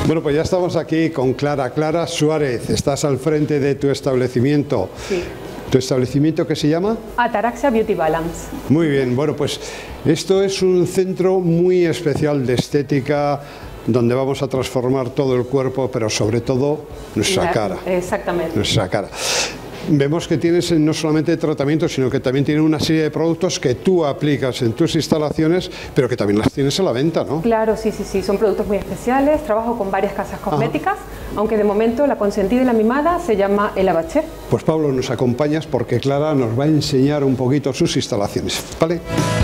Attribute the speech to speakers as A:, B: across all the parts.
A: Bueno, pues ya estamos aquí con Clara. Clara Suárez, estás al frente de tu establecimiento.
B: Sí.
A: ¿Tu establecimiento qué se llama?
B: Ataraxia Beauty Balance.
A: Muy bien, bueno, pues esto es un centro muy especial de estética, donde vamos a transformar todo el cuerpo, pero sobre todo nuestra cara.
B: Exactamente.
A: Nuestra cara. Vemos que tienes no solamente tratamiento, sino que también tiene una serie de productos que tú aplicas en tus instalaciones, pero que también las tienes a la venta, ¿no?
B: Claro, sí, son productos muy especiales. Trabajo con varias casas cosméticas, aunque de momento la consentida y la mimada se llama El Abaché.
A: Pues Pablo, nos acompañas porque Clara nos va a enseñar un poquito sus instalaciones, ¿vale?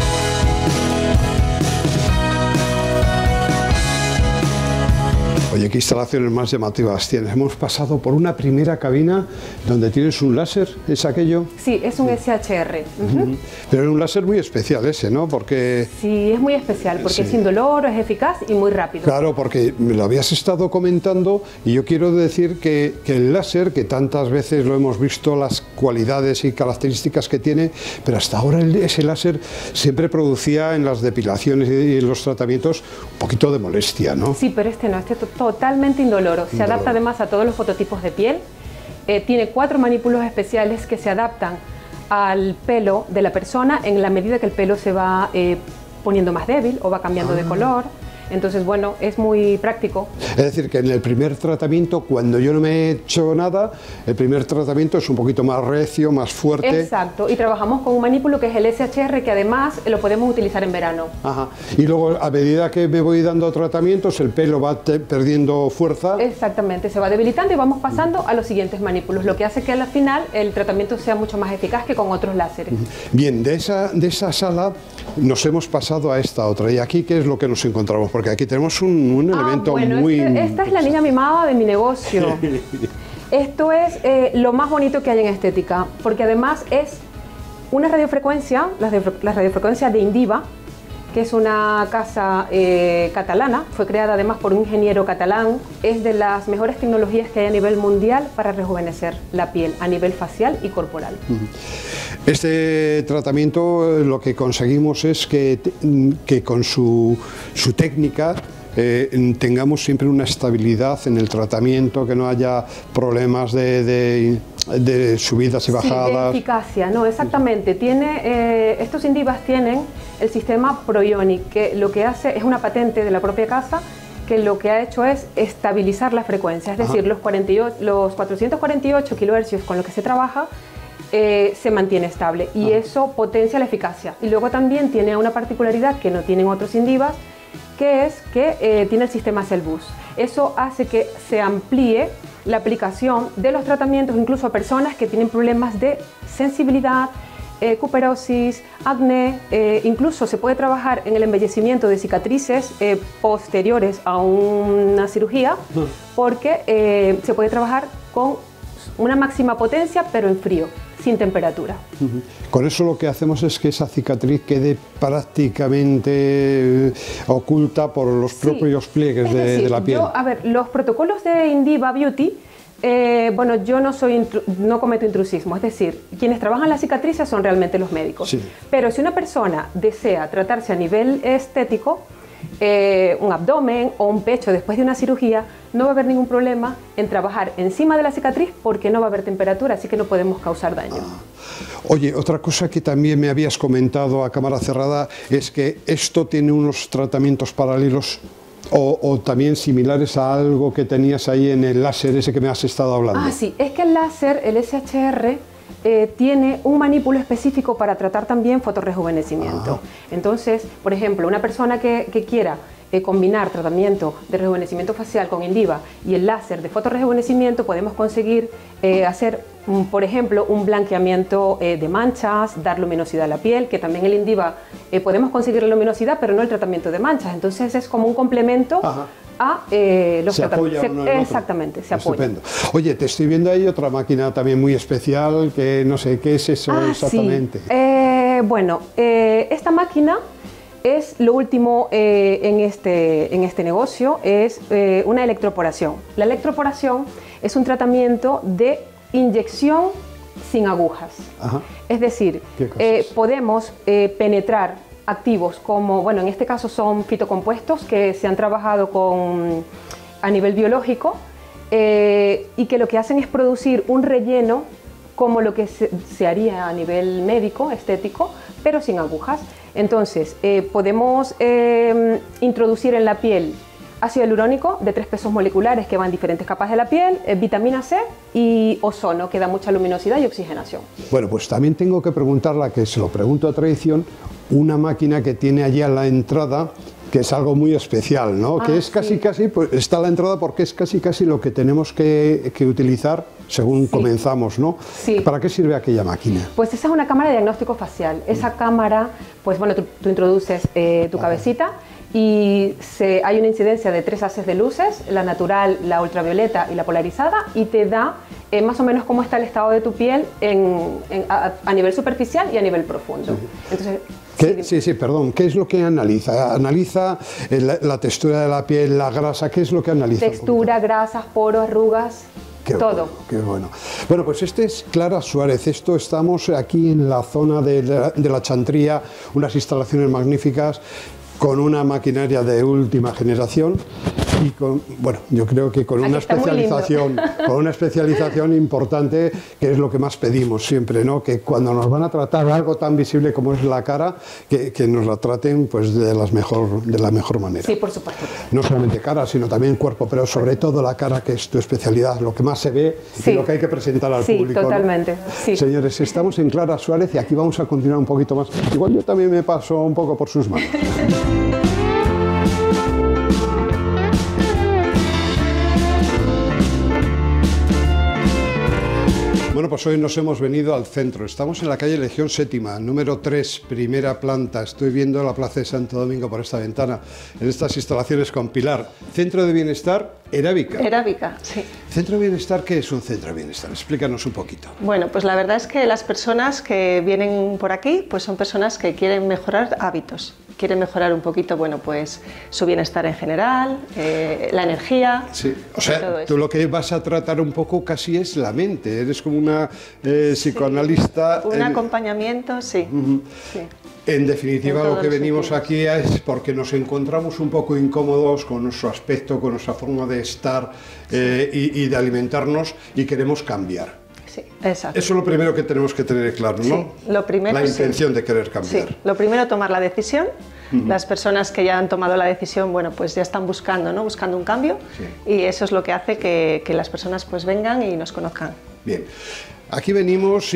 A: Oye, ¿qué instalaciones más llamativas tienes? Hemos pasado por una primera cabina donde tienes un láser, ¿es aquello?
B: Sí, es un SHR.
A: Pero es un láser muy especial ese, ¿no? Porque...
B: Sí, es muy especial porque es indoloro, es eficaz y muy rápido.
A: Claro, porque me lo habías estado comentando y yo quiero decir que el láser, que tantas veces lo hemos visto, las cualidades y características que tiene, pero hasta ahora ese láser siempre producía en las depilaciones y en los tratamientos un poquito de molestia, ¿no?
B: Sí, pero este no, este totalmente indoloro. Se adapta además a todos los fototipos de piel. Tiene 4 manípulos especiales que se adaptan al pelo de la persona en la medida que el pelo se va poniendo más débil o va cambiando de color. Entonces, bueno, es muy práctico.
A: Es decir, que en el primer tratamiento, cuando yo no me he hecho nada, el primer tratamiento es un poquito más recio, más fuerte.
B: Exacto, y trabajamos con un manípulo que es el SHR, que además lo podemos utilizar en verano.
A: Ajá. Y luego, a medida que me voy dando tratamientos, el pelo va perdiendo fuerza.
B: Exactamente, se va debilitando y vamos pasando a los siguientes manípulos, lo que hace que al final el tratamiento sea mucho más eficaz que con otros láseres.
A: Bien, de esa sala nos hemos pasado a esta otra. ¿Y aquí qué es lo que nos encontramos? Porque aquí tenemos un elemento muy...
B: Esta es la niña mimada de mi negocio. Esto es lo más bonito que hay en estética, porque además es una radiofrecuencia, la radiofrecuencia de Indiva, que es una casa catalana, fue creada además por un ingeniero catalán, es de las mejores tecnologías que hay a nivel mundial para rejuvenecer la piel, a nivel facial y corporal.
A: Este tratamiento lo que conseguimos es que con su técnica tengamos siempre una estabilidad en el tratamiento, que no haya problemas de subidas y bajadas.
B: Sí, de eficacia, no, exactamente. Estos Indivas tienen el sistema ProIonic, que lo que hace es una patente de la propia casa, que lo que ha hecho es estabilizar la frecuencia, es decir, los 448 kHz con los que se trabaja, se mantiene estable y eso potencia la eficacia. Y luego también tiene una particularidad que no tienen otros Indivas, que es que tiene el sistema Cellbus. Eso hace que se amplíe la aplicación de los tratamientos incluso a personas que tienen problemas de sensibilidad, cuperosis, acné, incluso se puede trabajar en el embellecimiento de cicatrices posteriores a una cirugía, porque se puede trabajar con una máxima potencia pero en frío, sin temperatura.
A: Con eso lo que hacemos es que esa cicatriz quede prácticamente oculta por los propios pliegues de la piel.
B: Los protocolos de Indiva Beauty, bueno, yo no cometo intrusismo, es decir, quienes trabajan las cicatrices son realmente los médicos.
A: Sí.
B: Pero si una persona desea tratarse a nivel estético, un abdomen o un pecho después de una cirugía, no va a haber ningún problema en trabajar encima de la cicatriz porque no va a haber temperatura, así que no podemos causar daño.
A: Oye, otra cosa que también me habías comentado a cámara cerrada es que esto tiene unos tratamientos paralelos o también similares a algo que tenías ahí en el láser ese que me has estado hablando.
B: Ah, sí, es que el láser, el SHR, tiene un manípulo específico para tratar también fotorrejuvenecimiento. Entonces, por ejemplo, una persona que quiera combinar tratamiento de rejuvenecimiento facial con Indiva y el láser de fotorrejuvenecimiento, podemos conseguir hacer, por ejemplo, un blanqueamiento de manchas, dar luminosidad a la piel, que también el Indiva podemos conseguir la luminosidad, pero no el tratamiento de manchas. Entonces es como un complemento a los tratamientos. Exactamente, se apoya.
A: Estupendo. Oye, te estoy viendo ahí otra máquina también muy especial, que no sé, ¿qué es eso exactamente?
B: Sí. Bueno, esta máquina es lo último en este negocio, es una electroporación. La electroporación es un tratamiento de inyección sin agujas. Es decir, podemos penetrar activos como, bueno, en este caso son fitocompuestos que se han trabajado con a nivel biológico y que lo que hacen es producir un relleno como lo que se haría a nivel médico, estético, pero sin agujas. Entonces, podemos introducir en la piel ácido hialurónico de 3 pesos moleculares que van en diferentes capas de la piel, vitamina C y ozono, que da mucha luminosidad y oxigenación.
A: Bueno, pues también tengo que preguntarla, que se lo pregunto a tradición, una máquina que tiene allí a la entrada, que es algo muy especial, ¿no? Que es casi, pues está a la entrada porque es casi lo que tenemos que utilizar según comenzamos, ¿no?
B: Sí.
A: ¿Para qué sirve aquella máquina?
B: Pues esa es una cámara de diagnóstico facial. Esa cámara, pues bueno, tú introduces tu cabecita y hay una incidencia de 3 haces de luces, la natural, la ultravioleta y la polarizada, y te da más o menos cómo está el estado de tu piel a nivel superficial y a nivel profundo. Entonces,
A: sí, perdón, ¿qué es lo que analiza? ¿Analiza la textura de la piel, la grasa? ¿Qué es lo que analiza?
B: Textura, grasas, poros, arrugas, todo.
A: Bueno, qué bueno. Bueno, pues este es Clara Suárez. Estamos aquí en la zona de la Chantría, unas instalaciones magníficas, con una maquinaria de última generación y yo creo que con una especialización importante, que es lo que más pedimos siempre, ¿no? Que cuando nos van a tratar algo tan visible como es la cara, que nos la traten pues de la mejor manera.
B: Sí, por supuesto.
A: No solamente cara, sino también cuerpo, pero sobre todo la cara, que es tu especialidad, lo que más se ve y lo que hay que presentar al público.
B: Totalmente.
A: ¿No?
B: Sí.
A: Señores, estamos en Clara Suárez y aquí vamos a continuar un poquito más. Igual yo también me paso un poco por sus manos. Bueno, pues hoy nos hemos venido al centro. Estamos en la calle Legión Séptima, número 3, primera planta. Estoy viendo la plaza de Santo Domingo por esta ventana, en estas instalaciones con Pilar. Centro de Bienestar Herábica.
C: Herábica, sí.
A: ¿Centro de Bienestar? ¿Qué es un centro de bienestar? Explícanos un poquito.
C: Bueno, pues la verdad es que las personas que vienen por aquí pues son personas que quieren mejorar hábitos. Quieren mejorar un poquito, bueno, pues su bienestar en general, la energía.
A: Sí, o sea, tú lo que vas a tratar un poco casi es la mente, eres como una psicoanalista.
C: Sí, un acompañamiento, sí. Sí.
A: En definitiva, lo que venimos aquí es porque nos encontramos un poco incómodos con nuestro aspecto, con nuestra forma de estar y de alimentarnos y queremos cambiar.
C: Sí, exacto.
A: Eso es lo primero que tenemos que tener claro, ¿no?
C: Sí, lo primero,
A: la intención de querer cambiar.
C: Sí, lo primero, tomar la decisión. Las personas que ya han tomado la decisión, bueno, pues ya están buscando, ¿no? Buscando un cambio, y eso es lo que hace que las personas pues vengan y nos conozcan.
A: Bien. Aquí venimos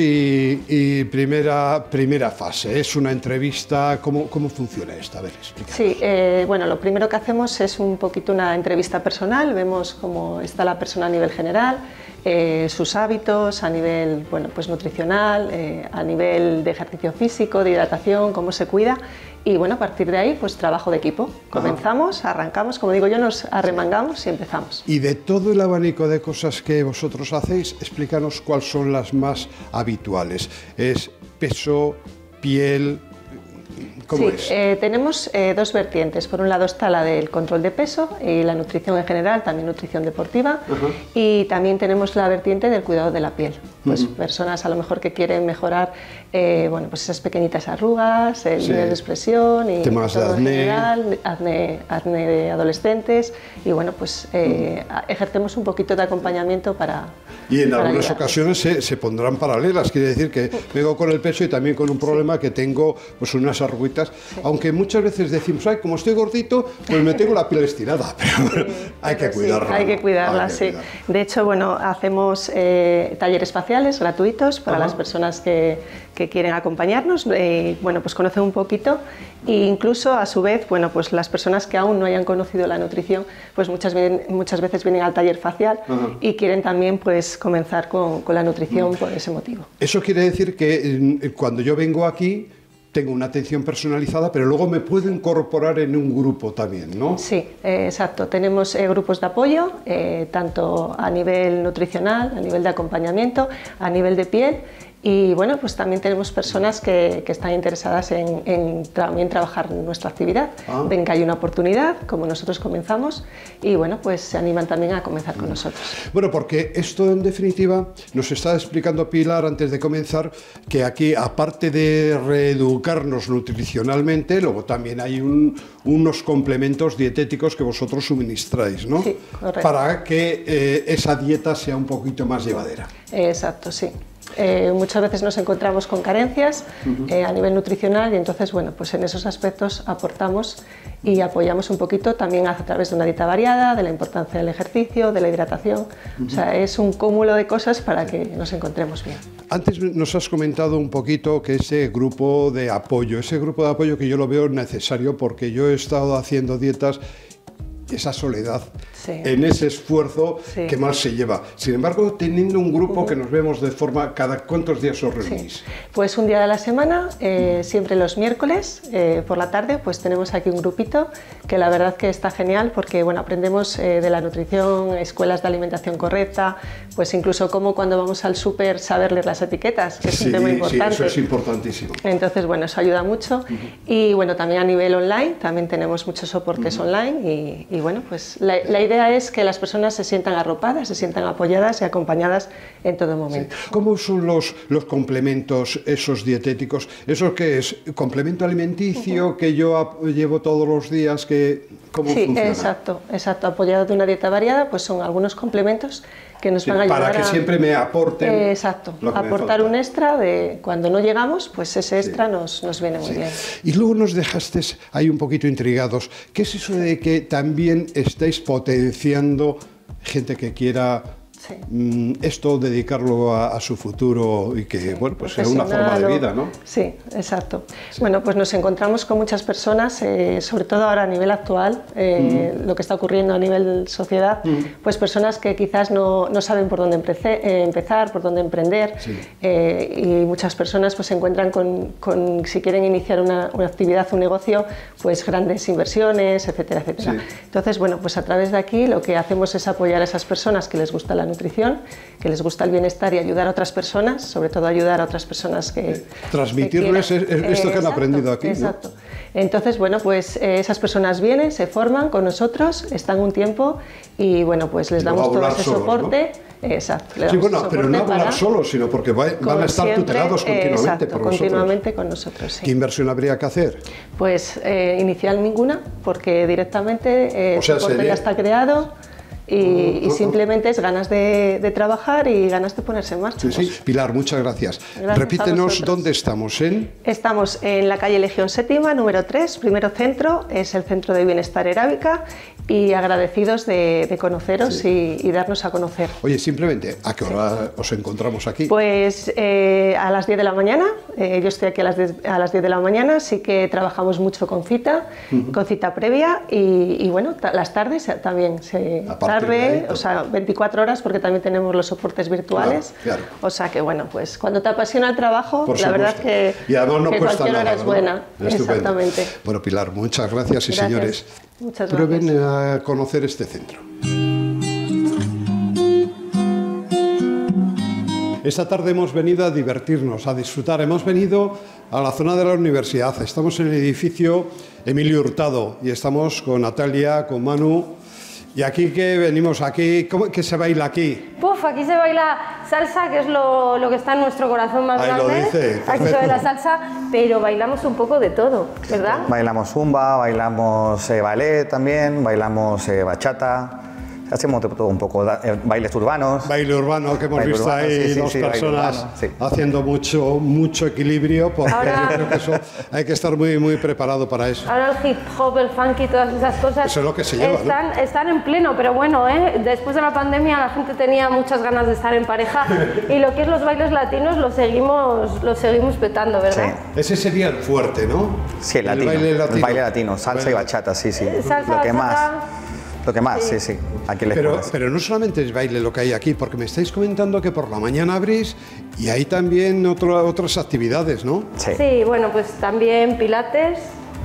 A: y primera fase, es una entrevista. ¿Cómo funciona esta? A ver, explícanos.
C: Sí, bueno, lo primero que hacemos es un poquito una entrevista personal, vemos cómo está la persona a nivel general, sus hábitos a nivel, bueno, pues nutricional, a nivel de ejercicio físico, de hidratación, cómo se cuida, y bueno, a partir de ahí pues trabajo de equipo. Comenzamos, arrancamos, como digo yo, nos arremangamos y empezamos.
A: Y de todo el abanico de cosas que vosotros hacéis, explícanos cuáles son las más habituales. ¿Es peso, piel? ¿Cómo es?
C: Tenemos dos vertientes. Por un lado está la del control de peso y la nutrición en general, también nutrición deportiva, y también tenemos la vertiente del cuidado de la piel. Pues personas a lo mejor que quieren mejorar bueno, pues esas pequeñitas arrugas, el nivel de expresión y
A: temas
C: todo
A: de acné.
C: En general, acné de adolescentes, y bueno, pues ejercemos un poquito de acompañamiento para...
A: Y en algunas ocasiones se pondrán paralelas, quiere decir que vengo con el peso y también con un problema que tengo pues unas arruguitas, aunque muchas veces decimos, ay, como estoy gordito, pues me tengo la piel estirada, pero hay que cuidarla.
C: Hay que cuidarla, sí. De hecho, bueno, hacemos talleres faciales gratuitos para las personas que quieren acompañarnos, bueno, pues conocen un poquito, e incluso a su vez, bueno, pues las personas que aún no hayan conocido la nutrición, pues muchas veces vienen al taller facial y quieren también pues comenzar con la nutrición por ese motivo.
A: Eso quiere decir que cuando yo vengo aquí tengo una atención personalizada, pero luego me puedo incorporar en un grupo también, ¿no?
C: Sí, exacto. Tenemos grupos de apoyo, tanto a nivel nutricional, a nivel de acompañamiento, a nivel de piel, Y bueno, pues también tenemos personas que están interesadas en también trabajar en nuestra actividad. Ven que hay una oportunidad, como nosotros comenzamos, y bueno, pues se animan también a comenzar con nosotros.
A: Bueno, porque esto en definitiva nos está explicando Pilar antes de comenzar que aquí, aparte de reeducarnos nutricionalmente, luego también hay unos complementos dietéticos que vosotros suministráis, ¿no?
C: Sí, correcto.
A: Para que esa dieta sea un poquito más llevadera.
C: Exacto, sí. Muchas veces nos encontramos con carencias a nivel nutricional y entonces, bueno, pues en esos aspectos aportamos y apoyamos un poquito también a través de una dieta variada, de la importancia del ejercicio, de la hidratación. O sea, es un cúmulo de cosas para que nos encontremos bien.
A: Antes nos has comentado un poquito que ese grupo de apoyo que yo lo veo necesario porque yo he estado haciendo dietas, esa soledad, sí, en ese esfuerzo, sí, que mal se lleva. Sin embargo, teniendo un grupo que nos vemos de forma, ¿cada cuántos días os reunís?
C: Sí. Pues un día de la semana, siempre los miércoles, por la tarde, pues tenemos aquí un grupito que la verdad que está genial porque, bueno, aprendemos de la nutrición, escuelas de alimentación correcta, pues incluso como cuando vamos al súper saber leer las etiquetas, que es un tema importante.
A: Sí, eso es importantísimo.
C: Entonces, bueno, eso ayuda mucho. Y bueno, también a nivel online, también tenemos muchos soportes online y bueno, pues la idea es que las personas se sientan arropadas, se sientan apoyadas y acompañadas en todo momento.
A: Sí. ¿Cómo son los complementos, esos dietéticos? ¿Eso qué es? ¿Complemento alimenticio que yo llevo todos los días? ¿Cómo funciona?
C: Exacto, apoyado de una dieta variada, pues son algunos complementos que nos van a ayudar
A: para que siempre me aporten.
C: Exacto, aportar un extra de cuando no llegamos, pues ese extra nos viene muy bien.
A: Y luego nos dejaste ahí un poquito intrigados. ¿Qué es eso de que también estáis potenciando gente que quiera esto, dedicarlo a su futuro y que, bueno, pues sea una forma de vida, ¿no?
C: Sí, exacto. Sí. Bueno, pues nos encontramos con muchas personas, sobre todo ahora a nivel actual, lo que está ocurriendo a nivel sociedad, pues personas que quizás no saben por dónde empezar, por dónde emprender, y muchas personas pues se encuentran con si quieren iniciar una actividad, un negocio, pues grandes inversiones, etcétera, etcétera. Sí. Entonces, bueno, pues a través de aquí lo que hacemos es apoyar a esas personas que les gusta la nutrición, que les gusta el bienestar y ayudar a otras personas, sobre todo ayudar a otras personas que...
A: Transmitirles esto que han aprendido aquí,
C: exacto. ¿No? Entonces, bueno, pues esas personas vienen, se forman con nosotros, están un tiempo y, bueno, pues les damos todo ese soporte. ¿No? Exacto.
A: Sí, bueno, pero no hablar solos, sino porque van a estar tutelados continuamente por vosotros.
C: Continuamente con nosotros, sí.
A: ¿Qué inversión habría que hacer?
C: Pues inicial ninguna, porque directamente el soporte ya está creado. Y simplemente es ganas de trabajar y ganas de ponerse en marcha.
A: Sí, sí. Pilar, muchas gracias. Repítenos dónde estamos.
C: Estamos en la calle Legión Séptima, número 3, primero centro, es el Centro de Bienestar Arábica, y agradecidos de conoceros y darnos a conocer.
A: Oye, simplemente, ¿a qué hora os encontramos aquí?
C: Pues a las 10 de la mañana, yo estoy aquí a las 10 de la mañana, sí que trabajamos mucho con cita previa y bueno, las tardes también o sea, 24 horas porque también tenemos los soportes virtuales, claro. O sea que bueno, pues cuando te apasiona el trabajo, la verdad que,
A: y además no cuesta
C: cualquier hora es buena. Exactamente.
A: Bueno, Pilar, muchas gracias y señores,
C: muchas
A: prueben
C: gracias.
A: A conocer este centro. Esta tarde hemos venido a divertirnos, a disfrutar. Hemos venido a la zona de la universidad. Estamos en el edificio Emilio Hurtado y estamos con Natalia, con Manu. ¿Y aquí qué venimos? Aquí, ¿qué se baila aquí?
B: Puf, aquí se baila salsa, que es lo que está en nuestro corazón más grande.
A: Lo dice.
B: Aquí se baila salsa, pero bailamos un poco de todo, ¿verdad?
D: Bailamos zumba, bailamos ballet también, bailamos bachata. Hacemos de todo un poco, bailes urbanos.
A: Baile urbano, que hemos visto ahí dos personas haciendo mucho equilibrio, porque yo creo que eso hay que estar muy preparado para eso.
B: Ahora el hip hop, el funky, todas esas cosas
A: eso es lo que se lleva,
B: están en pleno, pero bueno, después de la pandemia la gente tenía muchas ganas de estar en pareja y lo que es los bailes latinos los seguimos petando, ¿verdad?
A: Sí. Ese sería el fuerte, ¿no?
D: Sí, el baile latino, salsa y bachata, sí.
B: Salsa,
D: Lo que más, sí. Aquí
A: pero no solamente es baile lo que hay aquí, porque me estáis comentando que por la mañana abrís y hay también otras actividades, ¿no?
B: Sí, bueno, pues también pilates,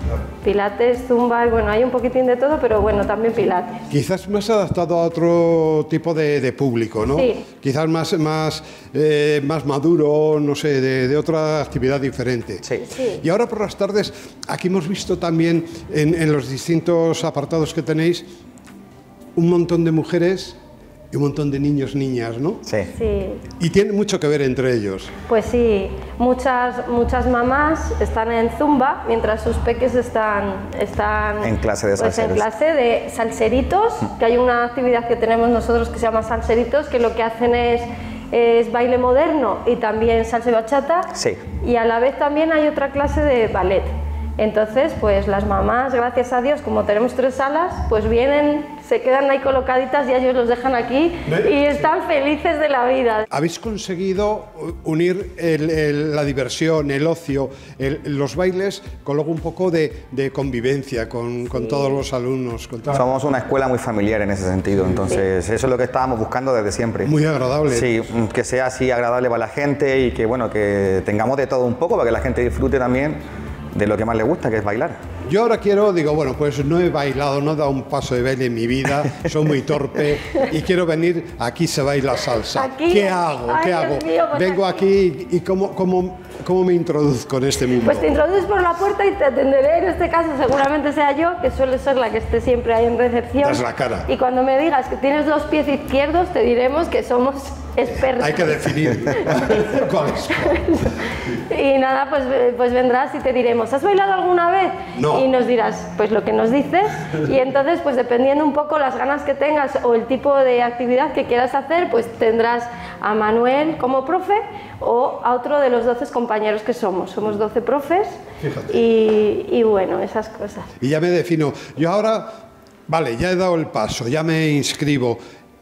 E: Pilates, zumba, y bueno, hay un poquitín de todo, pero bueno, también pilates.
A: Quizás más adaptado a otro tipo de público, ¿no?
E: Sí.
A: Quizás más maduro, no sé, de otra actividad diferente.
D: Sí.
E: Sí.
A: Y ahora por las tardes, aquí hemos visto también en los distintos apartados que tenéis un montón de mujeres y un montón de niños, niñas, ¿no?
D: Sí.
E: Sí.
A: Y tiene mucho que ver entre ellos.
E: Pues sí, muchas mamás están en zumba mientras sus peques están
D: En clase de
E: pues en
D: salseros.
E: clase de salseritos, que hay una actividad que tenemos nosotros que se llama salseritos, que lo que hacen es baile moderno y también salsa y bachata.
D: Sí.
E: Y a la vez también hay otra clase de ballet. Entonces, pues las mamás, gracias a Dios, como tenemos 3 salas, pues vienen, se quedan ahí colocaditas y ellos los dejan aquí y están felices de la vida.
A: Habéis conseguido unir la diversión, el ocio, los bailes, con luego un poco de convivencia con todos los alumnos.
D: Somos una escuela muy familiar en ese sentido, entonces eso es lo que estábamos buscando desde siempre.
A: Muy agradable.
D: Sí, que sea así agradable para la gente y que, bueno, que tengamos de todo un poco para que la gente disfrute también de lo que más le gusta, que es bailar.
A: Yo ahora digo, bueno, pues no he bailado, no he dado un paso de baile en mi vida, soy muy torpe y quiero venir, aquí se baila salsa.
E: Aquí,
A: ¿Qué hago?
E: ay,
A: ¿Qué
E: Dios
A: hago?
E: mío, pues
A: Vengo aquí y ¿cómo me introduzco en este mundo?
E: Pues te introduces por la puerta y te atenderé, en este caso seguramente sea yo, que suele ser la que esté siempre ahí en recepción.
A: Das la cara.
E: Y cuando me digas que tienes los pies izquierdos, te diremos que somos expertos.
A: Hay que definir cuál es.
E: Y nada, pues vendrás y te diremos, ¿has bailado alguna vez?
A: No.
E: Y nos dirás, pues lo que nos dices, y entonces, pues dependiendo un poco las ganas que tengas o el tipo de actividad que quieras hacer, pues tendrás a Manuel como profe o a otro de los 12 compañeros que somos. Somos 12 profes.
A: Fíjate.
E: Y bueno, esas cosas.
A: Y ya me defino. Yo ahora, vale, ya he dado el paso, ya me inscribo.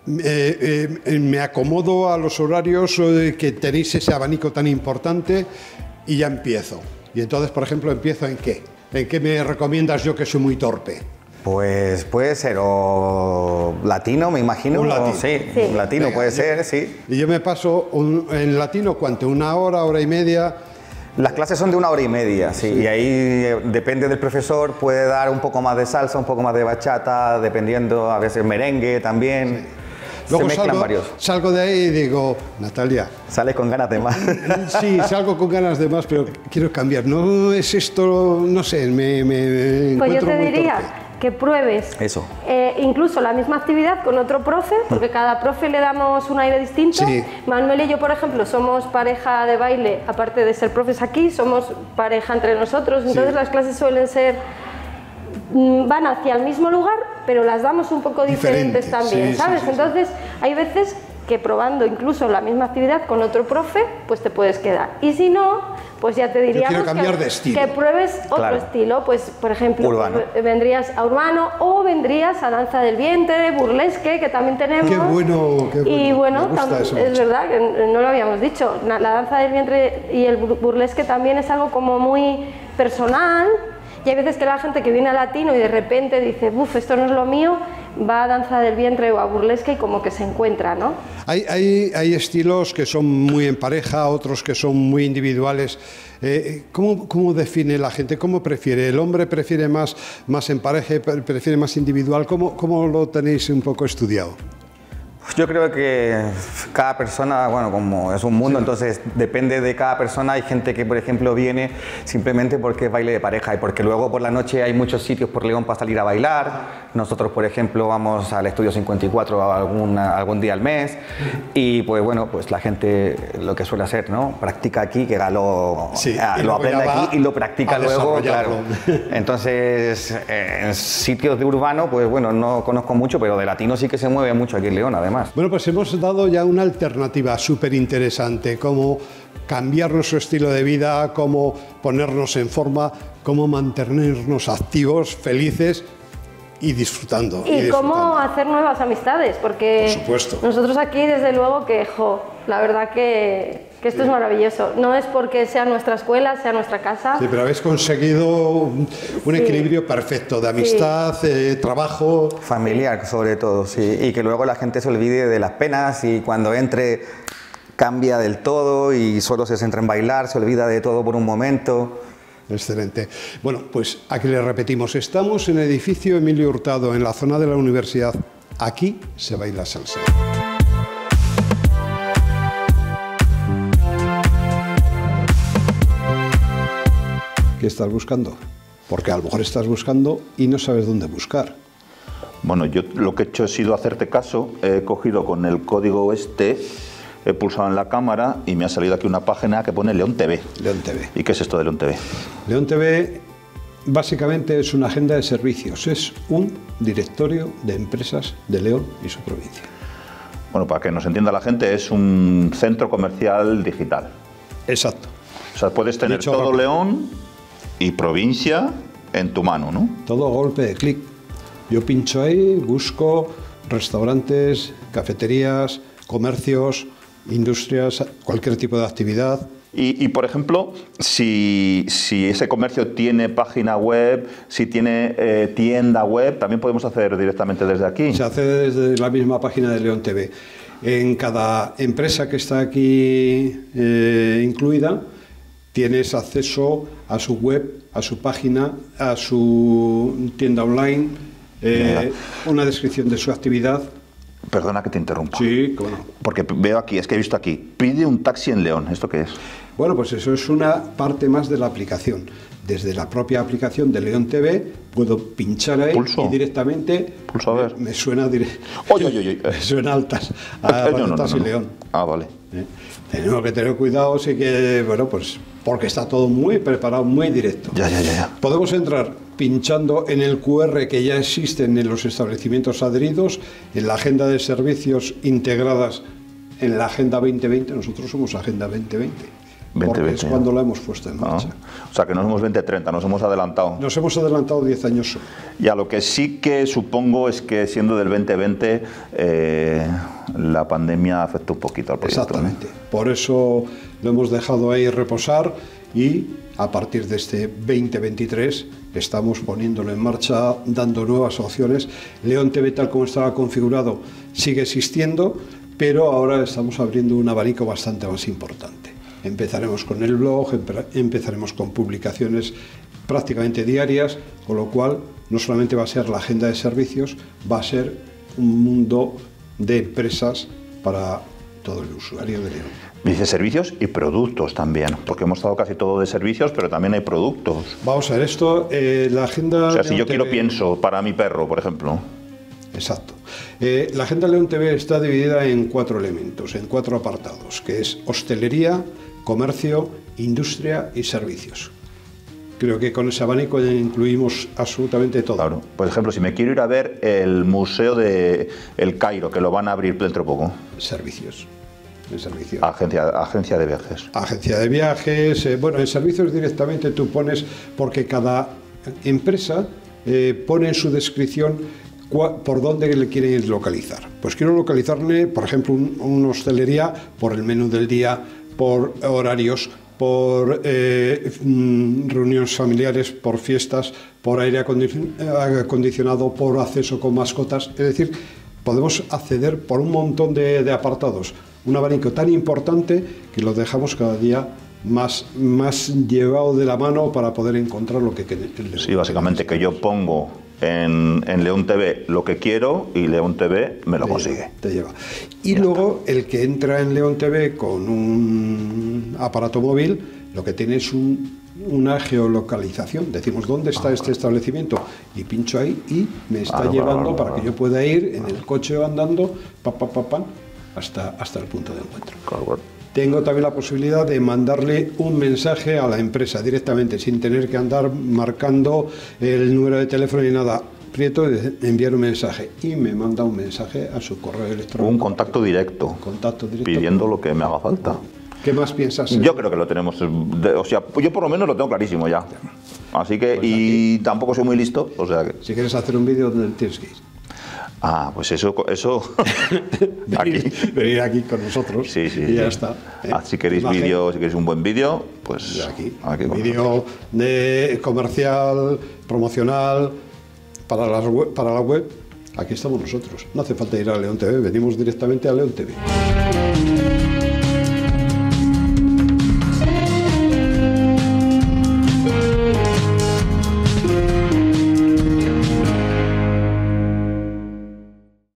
A: Me acomodo a los horarios que tenéis ese abanico tan importante y ya empiezo. Y entonces, por ejemplo, ¿empiezo en qué? ¿En qué me recomiendas yo que soy muy torpe?
D: Pues puede ser o latino, me imagino.
A: Un latino.
D: Sí,
E: Sí.
D: un latino
A: Venga,
D: puede ser, sí.
A: Y yo me paso en latino, ¿cuánto? ¿1 hora, hora y media?
D: Las clases son de 1 hora y media, sí, y ahí depende del profesor, puede dar un poco más de salsa, un poco más de bachata, dependiendo, a veces merengue también.
A: Luego
D: Se mezclan varios.
A: salgo de ahí y digo, Natalia,
D: Sales con ganas de más.
A: sí, salgo con ganas de más, pero quiero cambiar. No es esto, no sé, me
E: Pues yo
A: encuentro
E: te
A: muy
E: diría
A: torpe.
E: que pruebes
D: Eso.
E: incluso la misma actividad con otro profe, porque cada profe le damos un aire distinto.
A: Sí.
E: Manuel y yo, por ejemplo, somos pareja de baile, aparte de ser profes aquí, somos pareja entre nosotros, entonces las clases suelen ser, van hacia el mismo lugar, pero las damos un poco diferentes también,
A: sí,
E: ¿sabes?
A: sí, sí,
E: Entonces hay veces que probando incluso la misma actividad con otro profe, pues te puedes quedar. Y si no, pues ya te diríamos
A: cambiar de estilo.
E: que pruebes otro
D: Claro.
E: estilo, pues por ejemplo,
D: Urbano.
E: vendrías a urbano o vendrías a danza del vientre, burlesque, que también tenemos.
A: Qué bueno, qué bueno.
E: Y bueno,
A: Me gusta eso
E: es
A: mucho.
E: verdad que no lo habíamos dicho, la danza del vientre y el burlesque también es algo como muy personal. Y hay veces que la gente que viene a latino y de repente dice, uff, esto no es lo mío, va a danza del vientre o a burlesque y como que se encuentra, ¿no?
A: Hay estilos que son muy en pareja, otros que son muy individuales. ¿Cómo define la gente? ¿Cómo prefiere? ¿El hombre prefiere más en pareja, prefiere más individual? ¿Cómo lo tenéis un poco estudiado?
D: Yo creo que cada persona, bueno, como es un mundo, entonces depende de cada persona. Hay gente que, por ejemplo, viene simplemente porque es baile de pareja y porque luego por la noche hay muchos sitios por León para salir a bailar. Nosotros, por ejemplo, vamos al Estudio 54 algún día al mes y, pues bueno, pues la gente lo que suele hacer, ¿no? Practica aquí, que lo aprende aquí y lo practica luego, claro. Entonces, en sitios de urbano, pues bueno, no conozco mucho, pero de latino sí que se mueve mucho aquí en León, además.
A: Bueno, pues hemos dado ya una alternativa súper interesante, cómo cambiar nuestro estilo de vida, cómo ponernos en forma, cómo mantenernos activos, felices y disfrutando.
E: Y cómo hacer nuevas amistades, porque
A: por supuesto.
E: Nosotros aquí, desde luego, que la verdad que esto es maravilloso. No es porque sea nuestra escuela, sea nuestra casa.
A: Sí, pero habéis conseguido un equilibrio perfecto de amistad, trabajo.
D: Familiar, sobre todo, sí. Y que luego la gente se olvide de las penas y cuando entre cambia del todo y solo se centra en bailar, se olvida de todo por un momento.
A: Excelente. Bueno, pues aquí le repetimos, estamos en el edificio Emilio Hurtado, en la zona de la universidad. Aquí se baila salsa. ¿Qué estás buscando? Porque a lo mejor estás buscando y no sabes dónde buscar.
F: Bueno, yo lo que he hecho ha sido hacerte caso. He cogido con el código este, he pulsado en la cámara y me ha salido aquí una página que pone León TV.
A: León TV.
F: ¿Y qué es esto de León TV?
A: León TV básicamente es una agenda de servicios, es un directorio de empresas de León y su provincia.
F: Bueno, para que nos entienda la gente, es un centro comercial digital.
A: Exacto.
F: O sea, puedes tener
A: Dicho
F: todo
A: rápido.
F: León y provincia en tu mano, ¿no?
A: Todo a golpe de clic. Yo pincho ahí, busco restaurantes, cafeterías, comercios, industrias, cualquier tipo de actividad.
F: Y por ejemplo, si ese comercio tiene página web, si tiene tienda web, también podemos hacer directamente desde aquí.
A: Se hace desde la misma página de León TV. En cada empresa que está aquí incluida, tienes acceso a su web, a su página, a su tienda online, una descripción de su actividad.
F: Perdona que te interrumpa.
A: Sí, cómo no.
F: Porque veo aquí, es que he visto aquí, pide un taxi en León. ¿Esto qué es?
A: Bueno, pues eso es una parte más de la aplicación. Desde la propia aplicación de León TV puedo pinchar ahí
F: Pulso.
A: y directamente
F: Pulso, a ver.
A: me suena
F: Oye.
A: me suena altas a Altas y León.
F: Ah, vale.
A: Tenemos que tener cuidado, sí que, bueno, pues porque está todo muy preparado, muy directo.
F: Ya.
A: Podemos entrar pinchando en el QR que ya existen en los establecimientos adheridos, en la agenda de servicios integradas en la Agenda 2020. Nosotros somos Agenda 2020. Porque es cuando la hemos puesto en marcha.
F: O sea, que no somos 2030, nos hemos adelantado.
A: Nos hemos adelantado 10 años solo.
F: Y a lo que sí que supongo es que siendo del 2020, la pandemia afectó un poquito al proyecto.
A: Exactamente. Por eso lo hemos dejado ahí reposar y a partir de este 2023 estamos poniéndolo en marcha, dando nuevas opciones. León TV, tal como estaba configurado, sigue existiendo, pero ahora estamos abriendo un abanico bastante más importante. Empezaremos con el blog, empezaremos con publicaciones prácticamente diarias, con lo cual no solamente va a ser la agenda de servicios, va a ser un mundo de empresas para todo el usuario de León.
F: Dice servicios y productos también, porque hemos estado casi todo de servicios, pero también hay productos.
A: Vamos a ver esto, la agenda...
F: O sea, si
A: León
F: yo quiero
A: TV...
F: pienso para mi perro, por ejemplo.
A: Exacto. La agenda León TV está dividida en 4 elementos, en 4 apartados, que es hostelería, comercio, industria y servicios. Creo que con ese abanico incluimos absolutamente todo.
F: Claro. Por ejemplo, si me quiero ir a ver el museo de El Cairo, que lo van a abrir dentro de poco.
A: Servicios. En servicio.
F: Agencia de viajes.
A: Agencia de viajes. Bueno, en servicios directamente tú pones, porque cada empresa pone en su descripción por dónde le quieren localizar. Pues quiero localizarle, por ejemplo, una hostelería por el menú del día, por horarios, por reuniones familiares, por fiestas, por aire acondicionado, por acceso con mascotas. Es decir, podemos acceder por un montón de apartados. Un abanico tan importante que lo dejamos cada día más llevado de la mano para poder encontrar lo que queremos.
F: Sí, básicamente que yo pongo en León TV lo que quiero y León TV me lo consigue.
A: Te lleva. Y luego el que entra en León TV con un aparato móvil, lo que tiene es una geolocalización. Decimos, ¿dónde está este establecimiento? Y pincho ahí y me está llevando para que yo pueda ir en el coche o andando hasta el punto de encuentro. Tengo también la posibilidad de mandarle un mensaje a la empresa directamente, sin tener que andar marcando el número de teléfono ni nada. Aprieto de enviar un mensaje y me manda un mensaje a su correo electrónico.
F: Un contacto directo. Pidiendo lo que me haga falta.
A: ¿Qué más piensas?
F: Yo creo que lo tenemos, o sea, yo por lo menos lo tengo clarísimo ya. Así que, pues y tampoco soy muy listo, o sea que...
A: Si quieres hacer un vídeo, ¿dónde tienes que ir?
F: Ah, pues eso
A: venir aquí con nosotros.
F: Sí,
A: y ya está.
F: Si queréis vídeo, si queréis un buen vídeo, pues
A: aquí vídeo de comercial, promocional, para la web, aquí estamos nosotros. No hace falta ir a León TV, venimos directamente a León TV.